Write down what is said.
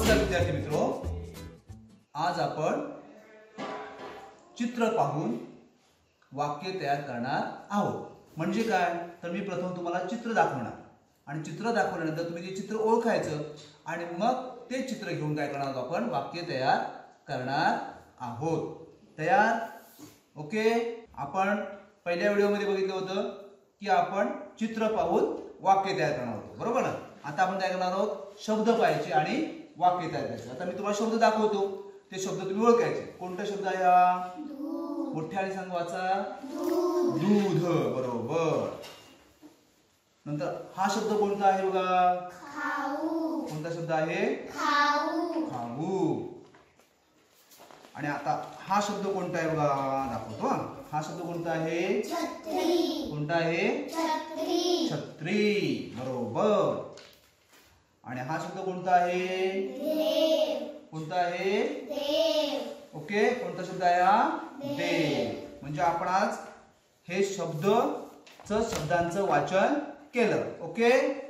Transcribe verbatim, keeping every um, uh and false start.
नमस्कार विद्यार्थी मित्रो, आज आपण चित्र पाहून वाक्य तयार करणार आहोत. म्हणजे काय तर मी प्रथम तुम्हाला चित्र दाखवणार आणि चित्र दाखवल्यानंतर तुम्ही ते चित्र ओळखायचं आणि मग ते चित्र घेऊन काय करणार आहोत आपण वाक्य तयार करणार आहोत. तयार? ओके. आपण पहिल्या व्हिडिओमध्ये बघितलं होतं की आपण चित्र पाहून वाक्य तयार करणार आहोत, बरोबर ना. आता आपण काय करणार आहोत, शब्द पाहायचे आणि वाक्य तयार करायचे. आता मी तुम्हाला शब्द दाखवतो, ते शब्द तुम्ही ओळखायचे. कोणता शब्द आहे हा? मोठ्याने सांग, वाचा. दूध. बरोबर. नंतर हा शब्द कोणता आहे बघा? खाऊ. कोणता शब्द आहे? खाऊ. खाऊ. आणि आता हा शब्द कोणता आहे बघा, दाखवतो. हा शब्द कोणता आहे? छत्री. कोणता आहे? छत्री. छत्री. बरोबर. आणि हा शब्द कोणता आहे? देव. कोणता आहे? देव. ओके. कोणता शब्द आहे हा? देव. म्हणजे आपण आज हे शब्द च शब्दांचं वाचन केलं. ओके.